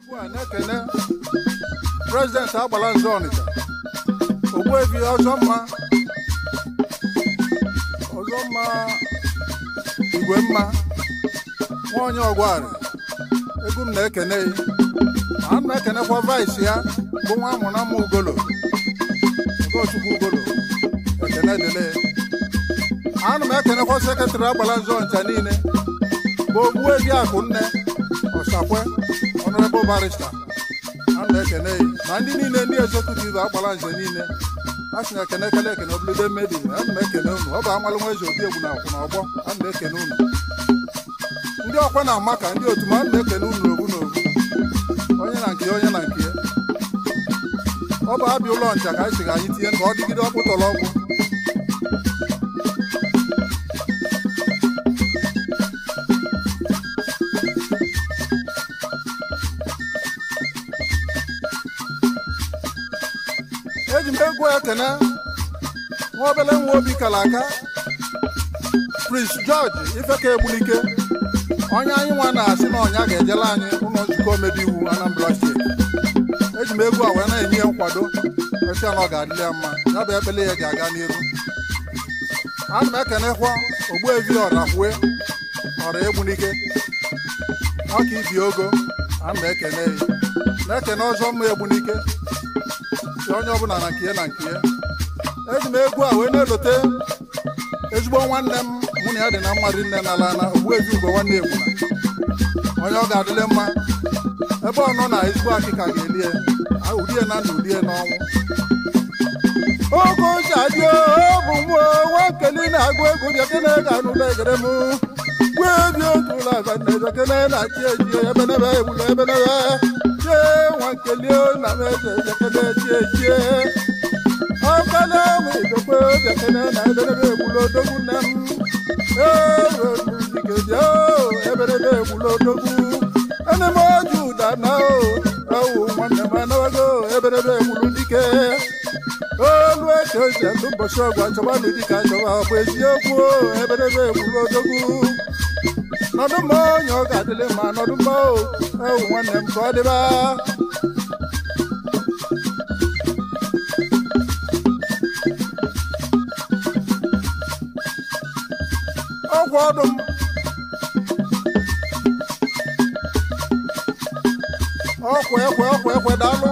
na-ekene President Agbalanze Ọnịcha Ogbuefi Ọzọmma Igwemma nwaonye Ọgwarị egwu m na-ekene a na-ekenekwa vice ya bụ nwa amụnama Ugolo Ogochukwu Ugolo ekene dele ana m ekenekwa sekretịrị Agbalanze Ọnịcha niile bụ Ogbuefi Akụnne Ọsakwe Honorable Barrister ana m ekene na ndị niile ndị executive Agbalanze niile a sị na ekene obodo mmedi ana m ekene unu ọ bụ amalụ nwa eze obi egwu na akwụ na ọgbọ ana m ekene unu ndị ọkwa na ama ka ndị otu ma ana m ekene unu n'obu onye na nke onye na nke ọ bụ abịa ụlọ ncha ka anyị sị ga anyị tinye ka ọ dịgide ọkpụtọrọ ọgwụ eji m egwu ekene nwa obele nwa obi kala aka Prince George Ifeka Egbunike onye anyị nwa na-asị na ọnya ga-ejela anyị ụlọ nzukọ omeiwu Anambra steeti eji m egwu a wee na-enye nkwado esi na ọ ga-adịle ya mma ya bụ ekpele ya ga-aga n'iru ana m ekenekwa Ogbuefi Ọrakwue Ọra Egbunike ọka ibi ogo ana m ekene na-ekene Ọzọmma Egbunike onye ọbụla na nke na nke eji m egwu a wee na-elote ezigbo nwanne m mụ na ya dị na mmadụ nne n'ala na Ogbuefi Ugo nwanne Egbuna onye ọ ga-adịle mma ebe ọ nọ na ezigbo akịka ga-elie udie na ndụ udie n'ọnwụ ogo jadio bụ mụ nwakeli na-agụ egwu bịakene ga-anụla egere m Ogbuefi otula bịakene na chi eji ebenebe egbula ebenebe nwankeli na m eze bịakene chi ejie ọkala m idokwe bịakene na ebenebe egbula odogwu nne m erudigedi ebenebe egbula odogwu ene m oji ụda na ewu nwanne m anawago ebenebe egbulu dike olu eche oche ndụ mbọchị ọgwụ achọbanụ dike achọba ọ bụ eziokwu ebenebe egbulu odogwu nọdụ mma onye ọ ga-adịle ma nọdụ mma ewu nwanne m ka ọ dịba ọgwụ ọdụ m ọkwa ekwe daalụ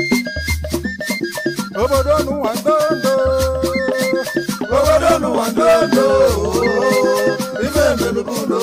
obodo nu wando ife melubuno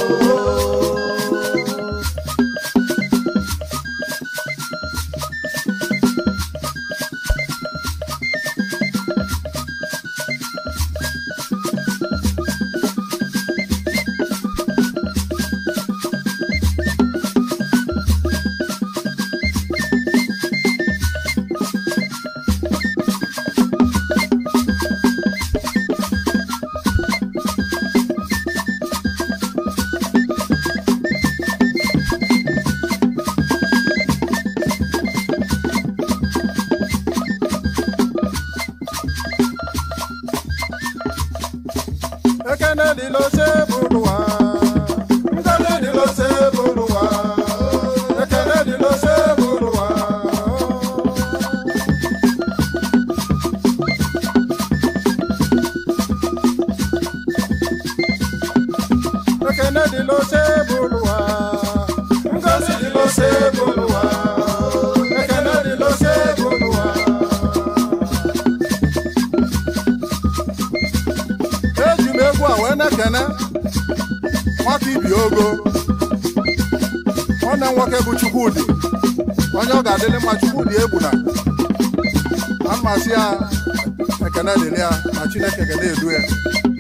nwata ibi ogo nwanne nwoke bụ Chukwudi onye ọ ga-adịrị mma Chukwudi Egbuna na mmasị ya ekene dịrị ya na Chineke ga na-edu ya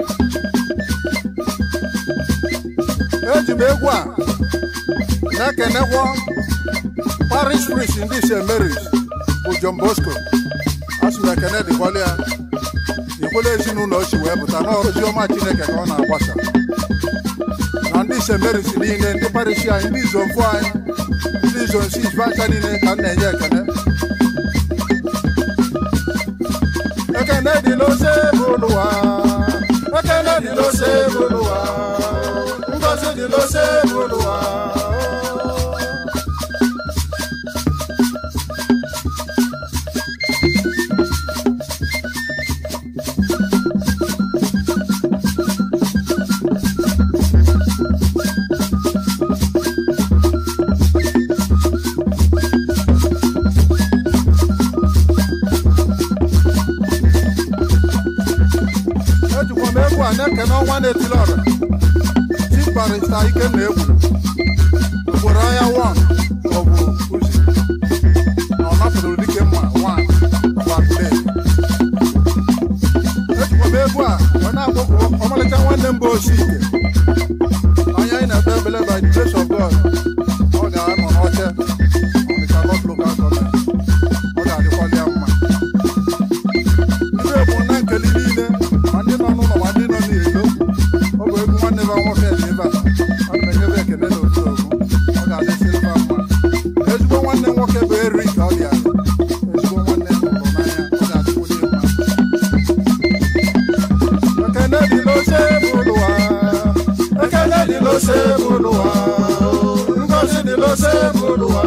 eji m egwu a na-ekenekwa parish priest ndị St. Mary's bụ John Bosco asị m ekene dịkwala ya ikwele ezinụlọ o si wee pụta n'ozi ọma Chineke ka ọ na-agbasa na ndị St. Mary's niile ndị parish anyị ndị izomfo anyị ndị izonsi izbacha niile ka m na-enye ekene ekene dị n'ose bụ ụlụwa ekene dị n'ose bụ ụlụwa ngozi dị n'ose bụ ụlụwa na-ekene ọnwa na-etili ọra Chief Barrister Ikenna Egbuna ugboro ahịa 1 ọbụ uzi na ọ napụrụ dike mma 1 gbapụle ejikwa m egwu a ọ na-akpọkụ ọmalịcha nwanne mba osi ike onye anyị na-ekpe ebele by the grace of God ọ ga-anọ n'oche Ọnịcha North Local Government ọ ga-adịkwali ya mma ibe egwu na nkeli niile ma ndị nọ n'ụlọ ma ndị nọ n'ilo ọ bụ egwu nwanne ba nwoke dị ebe a ana m enyebe ekele n'otu ogwu ọ ga-adịsịrị ba mma ezigbo nwanne nwoke bụ eri ka ọ dị ala ezigbo nwanne hụrụ n'anya ọ ga-adịkwunye mma ekele dị n'oche bụ ụlụwa ekele dị n'oche bụ ụlụwa ngozi dị n'oche bụ ụlụwa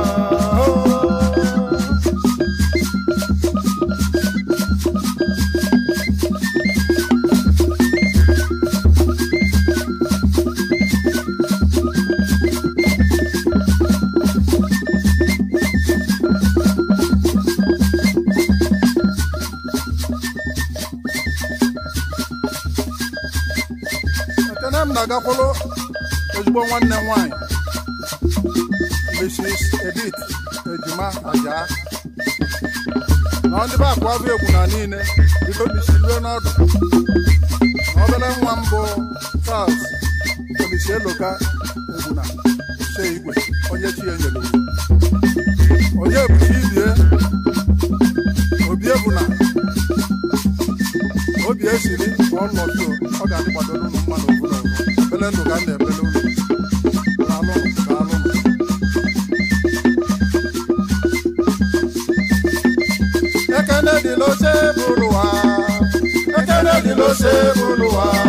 agakwụlụ ezigbo nwanne nwanyị Mrs. Edith Ejima Aja na ndị be akwa bụ egwu na niile bido n'isi ruo n'ọdụ na obere nwa mbụ Charles Olise Eloka Egbuna se igwe onye chi ya nyere onye ebuchi ibie obi Egbuna obi esiri ọnọdụ ọ ga-adịkwado n'ụlọ mmadụ ọbụla ebele ndụ ka na-ebele ụlọ ekene dị n'oche bụ ụlụwa ekene dị n'oche bụ ụlụwa